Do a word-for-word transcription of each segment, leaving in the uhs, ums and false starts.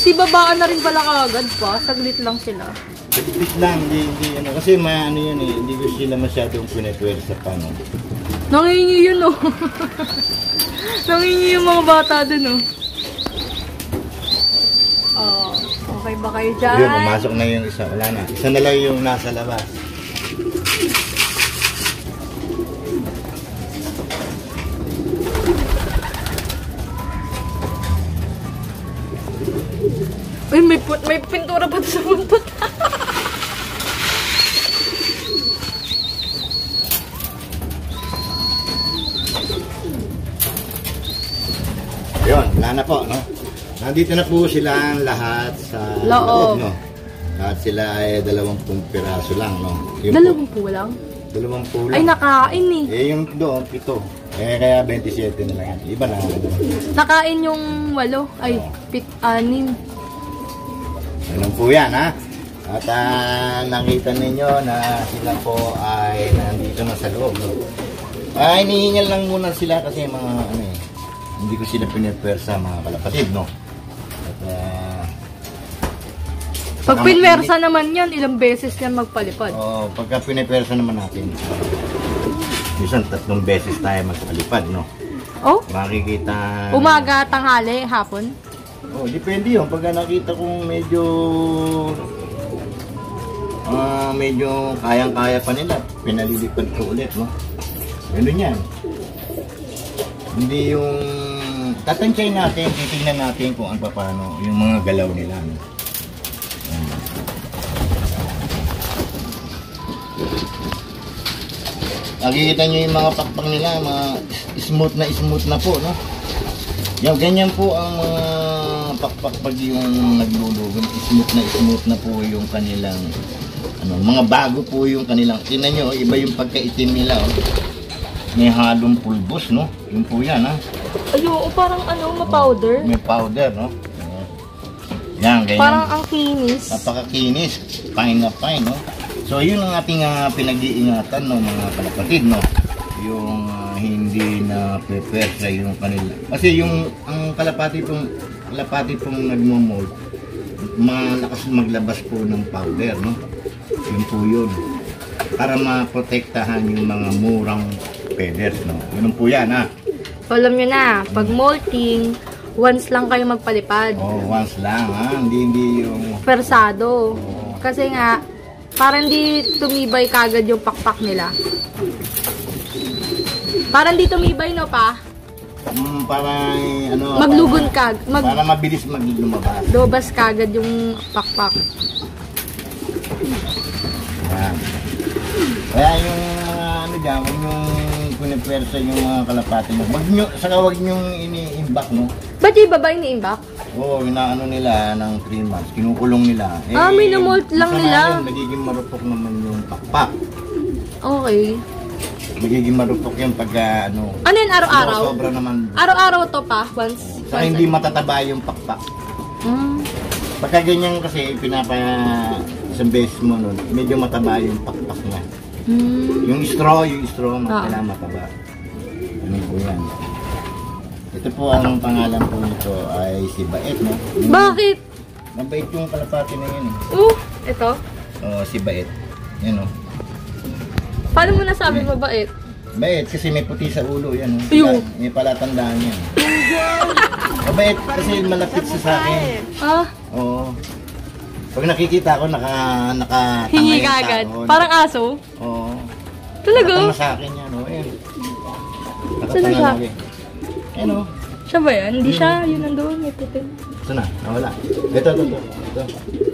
Kasi babaan na rin pala kaagad pa. Saglit lang sila. Saglit lang, hindi, hindi, ano, kasi may ano yun eh, hindi ko sila masyadong pinetwersa pa, no? Nangingi yun, oh. Nangingi yung mga bata dun, oh. Oh, okay ba kayo dyan? Yun, pumasok na yung isa, wala na. Isa na lang yung nasa labas. Uy, may, may pintura pa sa buntot. Yun, wala na po, no? Nandito na po silang lahat sa loob, loob, no? Lahat sila ay dalawampung piraso lang, no? Yung Dalawampu lang? Dalawampu lang. Ay, nakain eh. Eh, yung doon, pito. Eh, kaya twenty-seven na lang yan. Iba na. Nakain yung walo. Ay, oh. pit, anim. Ganun po yan, ha? At uh, nakita ninyo na sila po ay nandito na sa loob, no? Ay, nihingal lang muna sila kasi mga, ano eh, hindi ko sila pinipwersa mga kalapatid, no? At, uh, pag pinwersa naman yan, ilang beses yan magpalipad? Oo, oh, pagka pinipwersa naman natin, uh, minsan tatlong beses tayo magpalipad, no? Oh? Makikita... Umaga, tanghali, hapon? Oh, depende yun. Pagka nakita kong medyo... Uh, medyo kayang-kaya pa nila, pinalilipad ko ulit, no? Ganun yan. Hindi yung... Tatansyahin natin, titignan natin kung ano paano yung mga galaw nila. No? Nakikita nyo yung mga pakpak nila, mga smooth na smooth na po, no? Yan, ganyan po ang mga pakpak pag yung naglulugan. Smooth na smooth na po yung kanilang, ano, mga bago po yung kanilang. Tingnan nyo, iba yung pagkaitim nila, oh. May halong pulbos, no? Yun po yan, ha? Ay, oo, parang ano, ma-powder. Oh, may powder, no? Yan, ganyan. Parang ang kinis. Napakakinis. Fine na fine, no? So, yun ang ating uh, pinag-iingatan, no, mga kalapatid, no? Yung uh, hindi na prefersa yung kanila. Kasi yung ang kalapati pong, kalapati pong nagmo-mold, malakas maglabas po ng powder, no? Yun po yun. Para maprotektahan yung mga murang feathers, no? Yun po yan, ha? Alam nyo na, pag molting, once lang kayo magpalipad. Oh, once lang, ha? Hindi, hindi yung... Persado. Oh. Kasi nga, parang di tumibay kagad yung pakpak nila. Parang di tumibay, no, pa? Mm, para, ano... Maglugon kag. Mag para mabilis maglumabas. Lobas kagad yung pakpak. Yan. Kaya yung mga ano dyan, huwag yung pinipwersa yung mga kalapati mo. Wag nyo, saka huwag nyo ini-imbak, no? Ba't yung babae ni-imbak? Oo, inaano nila ng three months, kinukulong nila. Eh, ah, minamult lang nila. Yun, nagiging marupok naman yung pakpak. Okay. Nagiging marupok yun pagka ano. Ano yun, araw-araw? Sobra naman. Araw-araw to pa? Once? Saka once hindi matataba yung pakpak. Mm. Pagka ganyan kasi, pinapa isang beses mo nun, medyo mataba yung pakpak niya. Mm. Yung straw, yung straw, ah. kailangan mataba. Ano po yan. Ito po ang pangalan po nito ay si Bait, no? Yung, bakit? mabait yung kalapati na yun, eh. Uh, ito? Oo, si Bait. Yan, o. Paano mo nasabi mabait? Bait, kasi may puti sa ulo, yan. Oh. Ayun. May palatandaan yan. Mabait, kasi malapit siya sa akin. Ah? Oo. Pag nakikita ko, naka, naka hingi ka agad? Oh, parang aso? Oo. Talaga? Nakatanga sa akin yan, o. Ayan. Saan siya? Ayan, o. Siya ba yan? Hindi siya. Yun nandoon. May puti. Saan na? Nawala. Ito, ito, ito. Ito.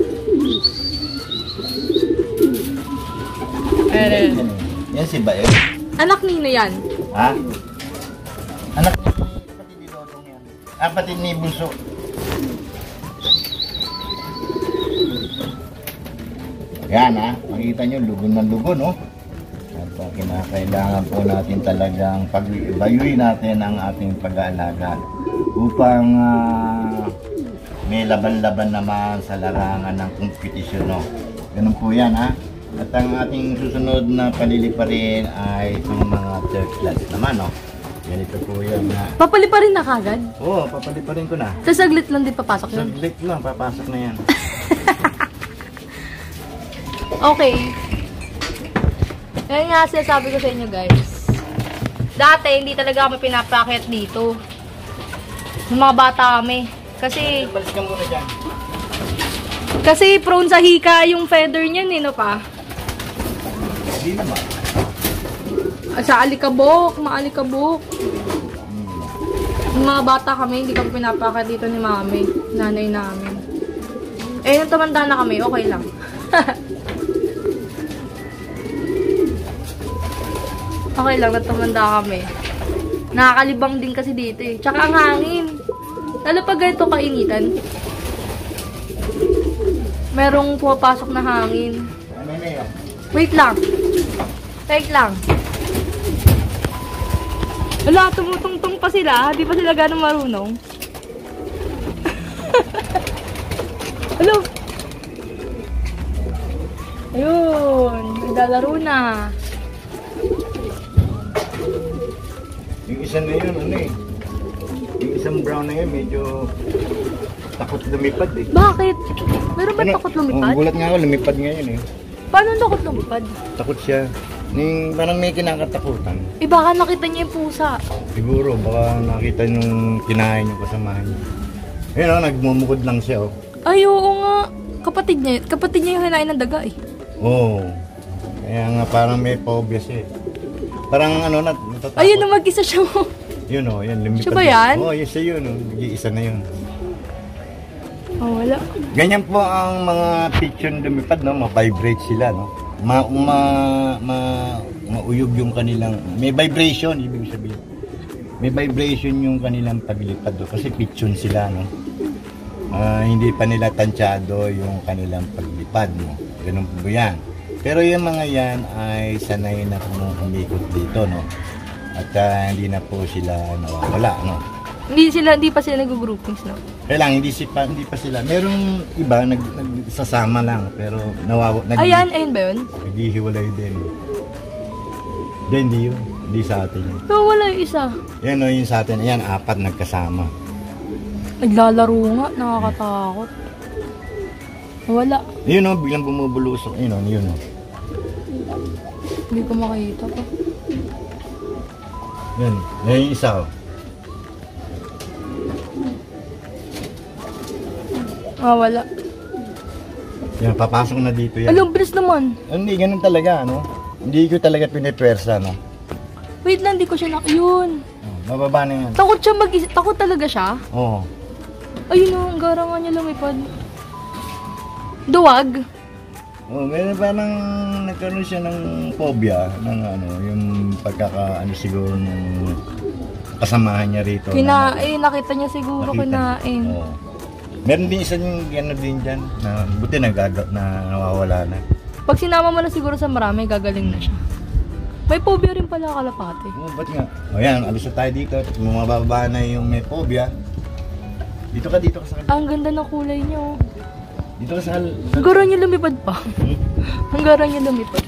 Ayan. Yan, yan si Bael. Anak nino yan? Ha? Anak ni kapatid ni Dodong yan. Ah, kapatid ni Bunso. Yan, ha? Makikita nyo, lugon ng lugon, no? At uh, kinakailangan po natin talagang pag-evaluate natin ang ating pag-aalaga upang uh, may laban-laban naman sa larangan ng kompetisyon, no? Ganun po yan, ha? At ang ating susunod na paliliparin ay itong mga third class naman, no? Ganito po yan na. Papali pa rin na kagad? Oo, oh, papaliparin ko na. Sa saglit lang din papasok yun? Saglit lang, papasok na yan. Okay. Yan nga sinasabi ko sa inyo guys. Dati hindi talaga kami pinapakit dito. Nung mga bata kami. Kasi... Balis ka muna dyan. Kasi prone sa hika yung feather niyan eh, no pa? Hindi naman. Sa alikabok, maalikabok. Nung mga bata kami, hindi kami pinapakit dito ni mami. Nanay namin. Eh, nung tumanda na kami, okay lang. Okay lang, natumanda kami. Nakakalibang din kasi dito eh. Tsaka ang hangin. Lalo pag ganito kainitan. Merong pumapasok na hangin. Wait lang. Wait lang. Wala, tumutungtong pa sila. Di pa sila ganun marunong. Hello. Ayun. Naglalaro na. Yung isa na yun, ano eh. Yung isang brown na yun, medyo takot lumipad eh. Bakit? Meron ba Ano? takot lumipad? Oh, gulat nga ako, lumipad ngayon eh. Paano takot lumipad? Takot siya. Ning, parang may kinakatakutan. Eh baka nakita niya yung pusa. Siguro, baka nakita nung kinain yung kasamahan niya. Ayun o, nagmumukod lang siya oh. Ay, oo nga. Kapatid niya. Kapatid niya yung hinain ng daga eh. Oo. Oh. Kaya nga parang may phobia siya eh. Parang ano, nat natatakot. Ayun na mag-isa siya mo. Yun o, yan, lumipad. Siya ba yan? Oo, oh, yun siya yun o. Nag-iisa na yun. Oh, wala. Ganyan po ang mga pigeon lumipad, no? Ma-vibrate sila, no? Ma, ma, ma, mauyog yung kanilang, may vibration, ibig sabihin. May vibration yung kanilang paglipad, no? Kasi pigeon sila, no? Uh, hindi pa nila tansyado yung kanilang paglipad, no? Ganun po yan. Pero yung mga yan ay sanay na umikot dito, no? At uh, hindi na po sila nawawala, no? Hindi sila, hindi pa sila nag-groupings, no? Kaya lang, hindi, si pa, hindi pa sila. Merong iba, nag, nagsasama lang, pero nawawa. Nag, Ayan, ayun ba yun? Naghihiwalay din. Hindi, hindi yun. Hindi sa atin yun. Pero wala yung isa. Yan o, yung sa atin. Ayan, apat nagkasama. Naglalaro nga, nakakatakot. Wala. Yun o, biglang bumubulusok. Yun o, yun o. Hindi ko makita pa. Yan, yan yung isa o. Ah, wala. Yan, papasok na dito yan. Alam, bilis naman. Hindi, ganun talaga, ano? Hindi ko talaga pinipwersa, no? Wait lang, di ko siya na... Yun. Oh, mababa na yan. Takot siya mag Takot talaga siya? Oo. Ayun o, ang gara nga niya lumipad. Duwag? Oh, meron parang nagkaroon siya ng phobia ng ano, yung pagkaka ano siguro ng kasamahan niya rito. Kina, eh, nakita niya siguro Nakita. kinain. Oo. Meron din isa yung gano'n din dyan, na buti nagagaw na nawawala na. Pag sinama mo na siguro sa marami, gagaling na siya. May phobia rin pala kalapate. Oo, ba't nga? O yan, alis na tayo dito. Mababa na yung may phobia. Dito ka, dito ka sa kalapate. Ang ganda ng kulay niya oh. Dito ka sa kalapate. Ang gara niya lumipad pa. Hmm? Ang gara niya lumipad.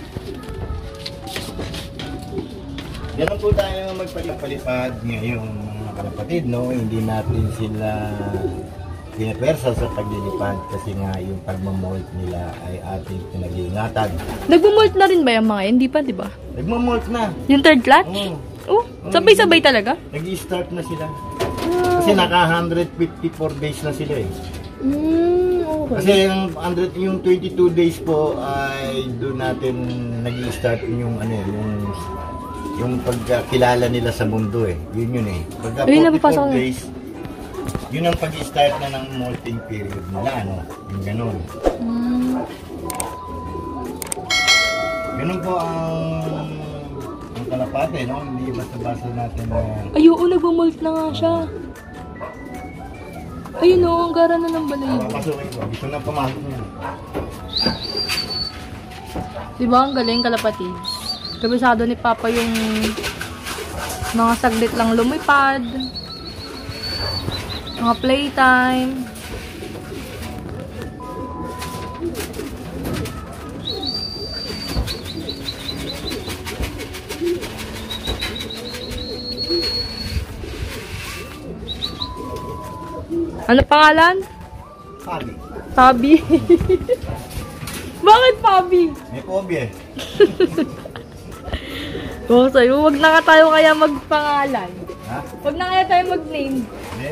Yan po tayo magpalipad ngayon mga kalapatid, no? Hindi natin sila pinapersa sa paglilipad kasi nga yung pagmamolt nila ay ating pinag-iingatan. Nagmumolt na rin ba yung mga? Hindi pa, di ba? Nagmamolt na. Yung third clutch? Oo. Oh, sabay-sabay talaga? Nag-i-start na sila. Ah. Kasi naka one hundred fifty-four days na sila eh. Mm, okay. Kasi yung, one hundred, yung twenty-two days po ay doon natin nag-i-start yung ano eh, yung yung pagkakilala nila sa mundo eh. Yun yun eh. Pagka Ayun, forty-four napapasok na. days, yun ang pag-start na ng molting period nila, ano? Yung ganun. Mm. Ganun po ang ang kalapate, no? Hindi basta-basta natin na... Ay, oo, nagmumolt na nga siya. Ayun o, ang gara na ng balayibo. Papasukin ko. Gusto na pumasok na. Diba, ang galing kalapatid. Kabisado ni Papa yung mga saglit lang lumipad. Mga playtime. Ano pangalan? Fabi. Fabi. Bakit Fabi? May phobia eh. Oo, sa'yo. Huwag na ka tayo kaya magpangalan. Ha? Huwag na kaya tayo mag-name. Hindi.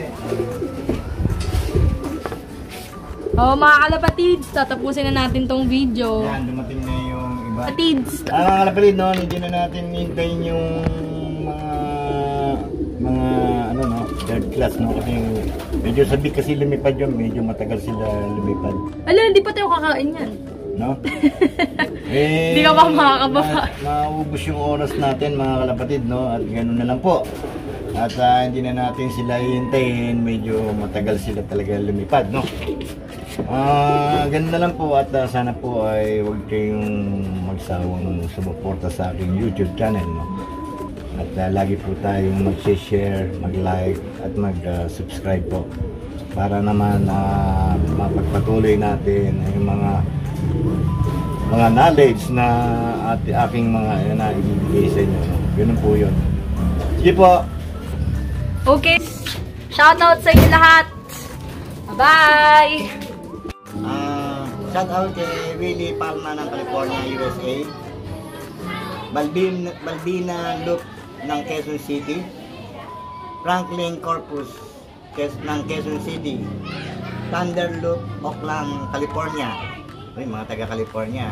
Oo, mga kalapatids, tatapusin na natin tong video. Yan, dumating na yung iba. Patids. Ah, mga kalapalid, no, hindi na natin hintayin yung mga mga ano no, third class no, kasi medyo sabi kasi lumipad yun, medyo matagal sila lumipad. Ala, hindi pa tayo kakain yan. No? Eh, Hindi ka ba makakababa? Ma maubos yung oras natin mga kalapatid, no? At ganoon na lang po. At uh, hindi na natin sila hihintayin, medyo matagal sila talaga lumipad, no? Ah, uh, ganda lang po at uh, sana po ay huwag kayong magsawang sumuporta sa aking YouTube channel, no? At uh, lagi po tayong mag-share, mag-like at mag-subscribe uh, po para naman uh, mapagpatuloy natin yung mga mga knowledge na at aking mga na ibibigay sa inyo, no? Ganun po yun. Sige po. Okay. Shoutout sa inyo lahat. Bye-bye. Uh, shout out kay Willie Palma ng California, U S A. Balbin, Balbina Loop ng Quezon City. Franklin Corpus Quez, ng Quezon City. Thunder Loop, Oakland, California. Ay, mga taga-California.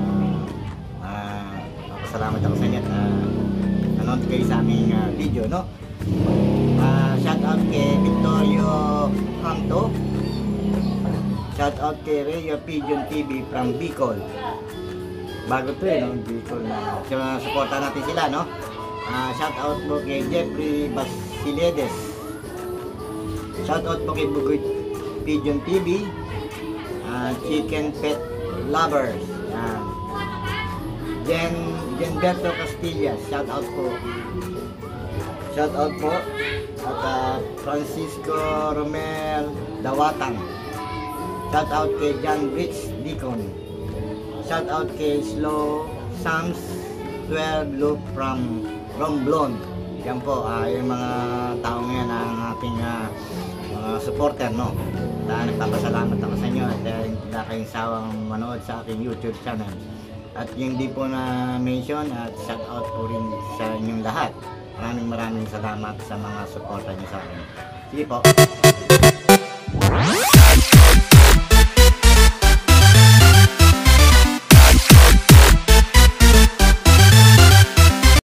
Uh, uh, salamat ako sa inyo na uh, nanonood kayo sa aming uh, video, no? Uh, shout out kay Victorio Hamto. Shout out kay Rhea Pigeon T V from Bicol. Bago to eh, no? Bicol na. So, uh, supportan natin sila, no? Uh, shout out po kay Jeffrey Basiledes. Shout out po kay Bugoy Pigeon T V. Uh, Chicken Pet Lovers. Uh, Jen Jenberto Castilla. Shout out po. Shout out po. At uh, Francisco Romel Dawatang. Shout out kay John Rich Deacon. Shout out kay Slow Sams twelve Loop from Romblon. Yan po, uh, yung mga tao ngayon ang ating uh, mga supporter, no? At nagpapasalamat ako sa inyo at uh, hindi na kayong sawang manood sa aking YouTube channel. At yung di po na mention at shout out po rin sa inyong lahat. Maraming maraming salamat sa mga supporter niyo sa akin. Sige po.